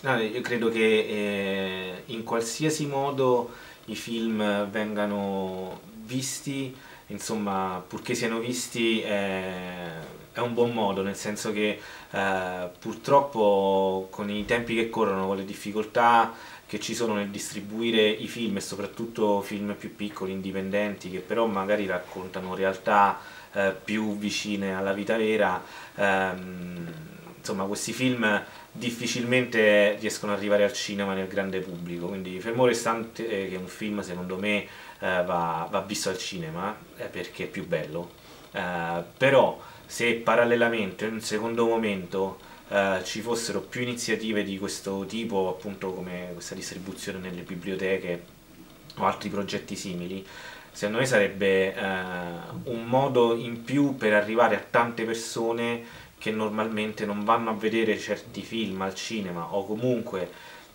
No, io credo che in qualsiasi modo i film vengano visti, insomma, purché siano visti, è un buon modo, nel senso che purtroppo con i tempi che corrono, con le difficoltà che ci sono nel distribuire i film e soprattutto film più piccoli, indipendenti, che però magari raccontano realtà più vicine alla vita vera, insomma, questi film difficilmente riescono ad arrivare al cinema nel grande pubblico, quindi fermo restante che un film secondo me va visto al cinema perché è più bello. Però se parallelamente in un secondo momento ci fossero più iniziative di questo tipo, appunto come questa distribuzione nelle biblioteche o altri progetti simili, secondo me sarebbe un modo in più per arrivare a tante persone che normalmente non vanno a vedere certi film al cinema o comunque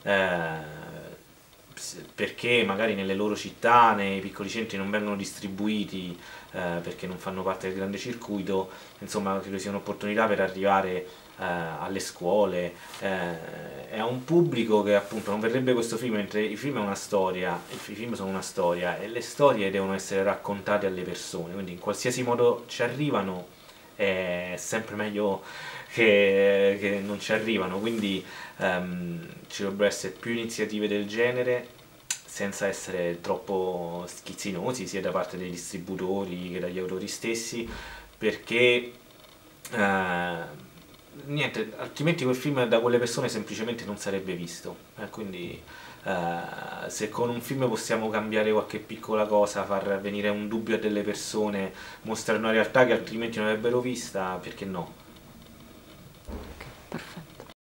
perché magari nelle loro città, nei piccoli centri non vengono distribuiti perché non fanno parte del grande circuito, insomma credo sia un'opportunità per arrivare alle scuole e a un pubblico che appunto non vedrebbe questo film, mentre il film è una storia, i film sono una storia e le storie devono essere raccontate alle persone, quindi in qualsiasi modo ci arrivano è sempre meglio che non ci arrivano, quindi ci dovrebbero essere più iniziative del genere senza essere troppo schizzinosi sia da parte dei distributori che dagli autori stessi, perché niente, altrimenti quel film da quelle persone semplicemente non sarebbe visto. Quindi se con un film possiamo cambiare qualche piccola cosa, far venire un dubbio a delle persone, mostrare una realtà che altrimenti non avrebbero vista, perché no? Ok, perfetto.